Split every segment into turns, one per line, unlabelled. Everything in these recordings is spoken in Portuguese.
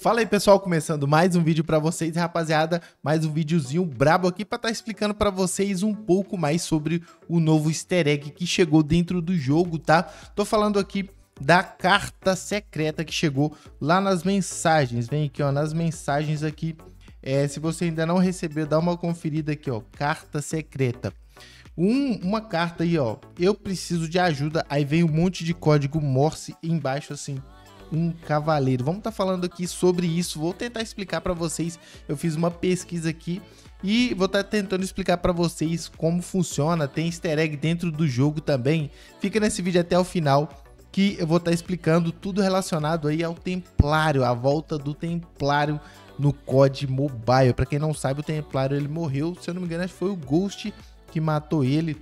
Fala aí, pessoal, começando mais um vídeo pra vocês, rapaziada, mais um videozinho brabo aqui pra estar explicando pra vocês um pouco mais sobre o novo easter egg que chegou dentro do jogo, tá? Tô falando aqui da carta secreta que chegou lá nas mensagens, vem aqui, ó, nas mensagens aqui, se você ainda não recebeu, dá uma conferida aqui, ó, carta secreta. Uma carta aí, ó, eu preciso de ajuda, aí vem um monte de código Morse embaixo assim, um cavaleiro. Vamos estar falando aqui sobre isso, vou tentar explicar para vocês, eu fiz uma pesquisa aqui e vou estar tentando explicar para vocês como funciona, tem easter egg dentro do jogo também, fica nesse vídeo até o final que eu vou estar explicando tudo relacionado aí ao Templário, a volta do Templário no COD Mobile. Para quem não sabe, o Templário ele morreu, se eu não me engano, acho que foi o Ghost que matou ele.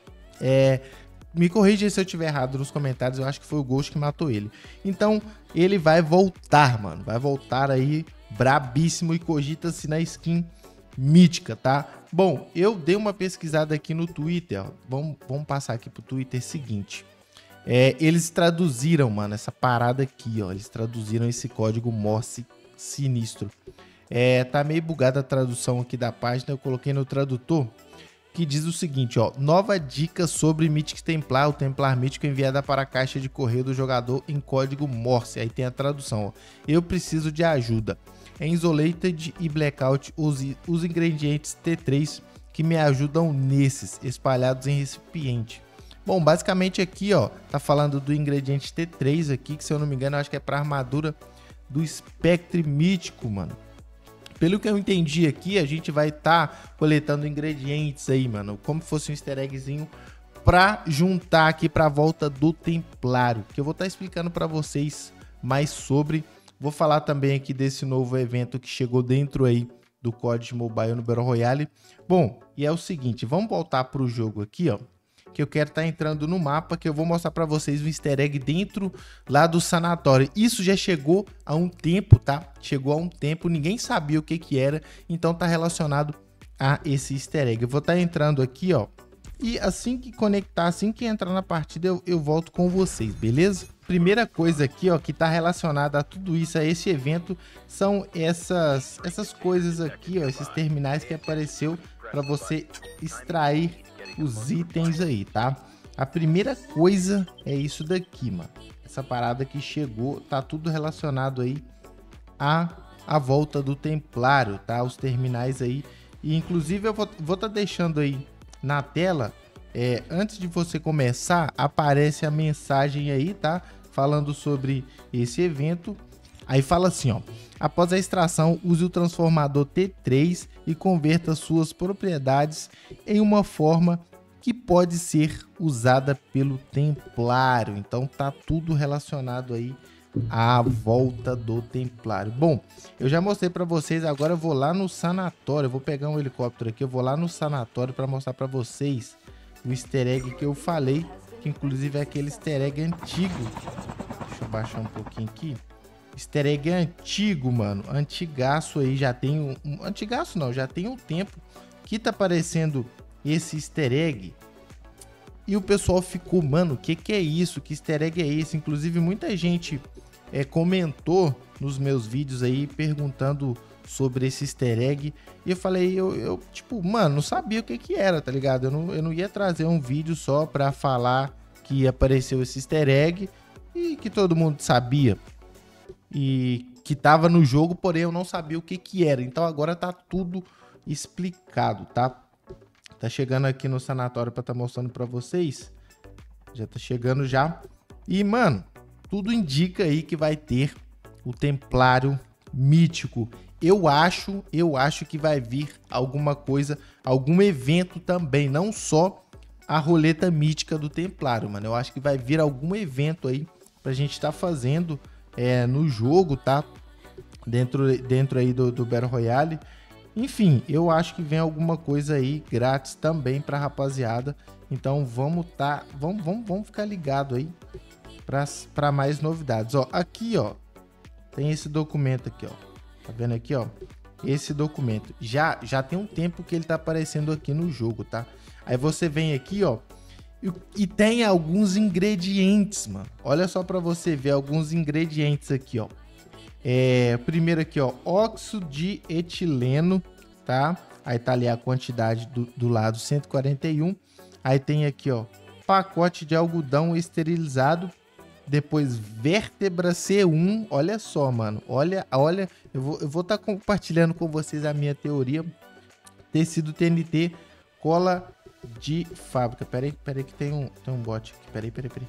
Me corrija se eu estiver errado nos comentários, eu acho que foi o Ghost que matou ele. Então, ele vai voltar, mano. Vai voltar aí brabíssimo e cogita-se na skin mítica, tá? Bom, eu dei uma pesquisada aqui no Twitter, ó. Vamos passar aqui pro Twitter seguinte. Eles traduziram, mano, essa parada aqui, ó. Eles traduziram esse código Morse sinistro. Tá meio bugada a tradução aqui da página, eu coloquei no tradutor, que diz o seguinte, ó, nova dica sobre Mythic Templar, o Templar mítico enviada para a caixa de correio do jogador em código Morse. Aí tem a tradução, ó, eu preciso de ajuda. Em Isolated e Blackout, use os ingredientes T3 que me ajudam nesses, espalhados em recipiente. Bom, basicamente aqui, ó, tá falando do ingrediente T3 aqui, que se eu não me engano, eu acho que é para armadura do Spectre mítico, mano. Pelo que eu entendi aqui, a gente vai estar coletando ingredientes aí, mano, como se fosse um easter eggzinho pra juntar aqui pra volta do Templário, que eu vou estar explicando pra vocês mais sobre. Vou falar também aqui desse novo evento que chegou dentro aí do COD Mobile no Battle Royale. Bom, e é o seguinte, vamos voltar pro jogo aqui, ó, que eu quero estar entrando no mapa, que eu vou mostrar para vocês um easter egg dentro lá do sanatório. Isso já chegou há um tempo, tá? Chegou há um tempo, ninguém sabia o que era, então tá relacionado a esse easter egg. Eu vou estar entrando aqui, ó, e assim que conectar, assim que entrar na partida, eu volto com vocês, beleza? Primeira coisa aqui, ó, que tá relacionada a tudo isso, a esse evento, são essas coisas aqui, ó, esses terminais que apareceu para você extrair os itens aí, tá? A primeira coisa é isso daqui, mano. Essa parada que chegou, tá tudo relacionado aí à volta do Templário, tá? Os terminais aí. E inclusive eu vou tá deixando aí na tela, antes de você começar, aparece a mensagem aí, tá? Falando sobre esse evento. Aí fala assim, ó, após a extração, use o transformador T3 e converta suas propriedades em uma forma que pode ser usada pelo Templário. Então tá tudo relacionado aí à volta do Templário. Bom, eu já mostrei para vocês, agora eu vou lá no sanatório, eu vou pegar um helicóptero aqui, eu vou lá no sanatório para mostrar para vocês o easter egg que eu falei, que inclusive é aquele easter egg antigo. Deixa eu baixar um pouquinho aqui. Easter egg antigo, mano, antigaço aí, já tem antigaço não, já tem um tempo que tá aparecendo esse easter egg e o pessoal ficou, mano, o que é isso? Que easter egg é esse? Inclusive muita gente comentou nos meus vídeos aí perguntando sobre esse easter egg e eu falei, eu tipo, mano, não sabia o que era, tá ligado? Eu não ia trazer um vídeo só pra falar que apareceu esse easter egg e que todo mundo sabia e que tava no jogo, porém eu não sabia o que era. Então agora tá tudo explicado, tá? Tá chegando aqui no sanatório pra tá mostrando pra vocês. Já tá chegando já. E, mano, tudo indica aí que vai ter o Templário mítico. Eu acho que vai vir alguma coisa, algum evento também, não só a roleta mítica do Templário, mano. Eu acho que vai vir algum evento aí pra gente tá fazendo no jogo, tá? Dentro aí do Battle Royale. Enfim, eu acho que vem alguma coisa aí grátis também pra rapaziada. Então vamos ficar ligado aí para mais novidades. Ó, aqui, ó, tem esse documento aqui, ó. Tá vendo aqui, ó? Esse documento já tem um tempo que ele tá aparecendo aqui no jogo, tá? Aí você vem aqui, ó, e tem alguns ingredientes, mano. Olha só para você ver alguns ingredientes aqui, ó. Primeiro aqui, ó, óxido de etileno, tá? Aí tá ali a quantidade do lado, 141. Aí tem aqui, ó, pacote de algodão esterilizado. Depois, vértebra C1. Olha só, mano. Olha. Eu vou estar compartilhando com vocês a minha teoria. Tecido TNT, cola de fábrica. Pera aí que tem um bot aqui. Pera aí.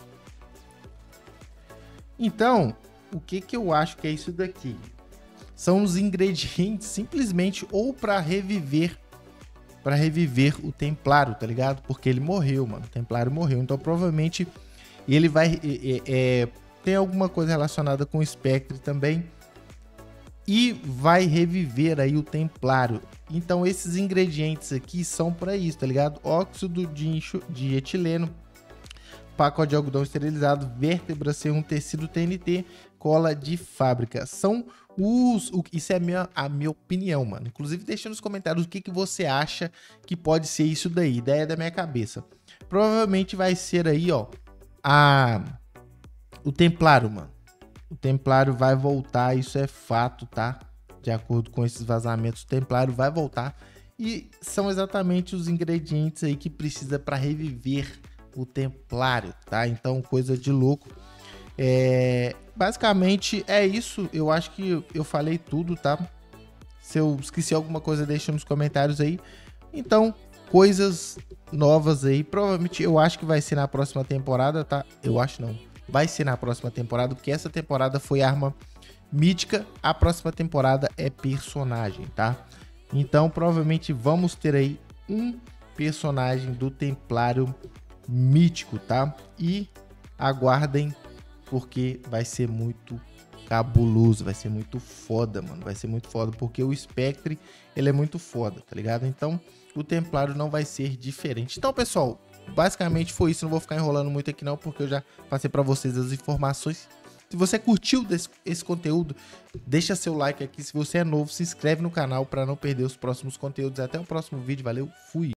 Então, o que eu acho que é isso daqui? São os ingredientes simplesmente ou para reviver o Templário, tá ligado? Porque ele morreu, mano. O Templário morreu. Então, provavelmente, ele vai... tem alguma coisa relacionada com o Spectre também. E vai reviver aí o Templário. Então, esses ingredientes aqui são para isso, tá ligado? Óxido de etileno, pacote de algodão esterilizado, vértebra C1, tecido TNT, cola de fábrica. São isso é a minha opinião, mano. Inclusive, deixa nos comentários o que você acha que pode ser isso daí. Ideia da minha cabeça. Provavelmente vai ser aí, ó, o Templário, mano. O Templário vai voltar, isso é fato, tá? De acordo com esses vazamentos, o Templário vai voltar. E são exatamente os ingredientes aí que precisa para reviver o Templário, tá? Então, coisa de louco. Basicamente é isso. Eu acho que eu falei tudo, tá? Se eu esqueci alguma coisa, deixa nos comentários aí. Então, coisas novas aí. Provavelmente eu acho que vai ser na próxima temporada, tá? Eu acho não. Vai ser na próxima temporada, porque essa temporada foi arma mítica. A próxima temporada é personagem, tá? Então, provavelmente vamos ter aí um personagem do Templário mítico, tá? E aguardem, porque vai ser muito cabuloso, vai ser muito foda, mano. Vai ser muito foda, porque o Spectre, ele é muito foda, tá ligado? Então, o Templário não vai ser diferente. Então, pessoal, basicamente foi isso. Não vou ficar enrolando muito aqui não, porque eu já passei pra vocês as informações. Se você curtiu esse conteúdo, deixa seu like aqui. Se você é novo, se inscreve no canal para não perder os próximos conteúdos. Até o próximo vídeo. Valeu, fui!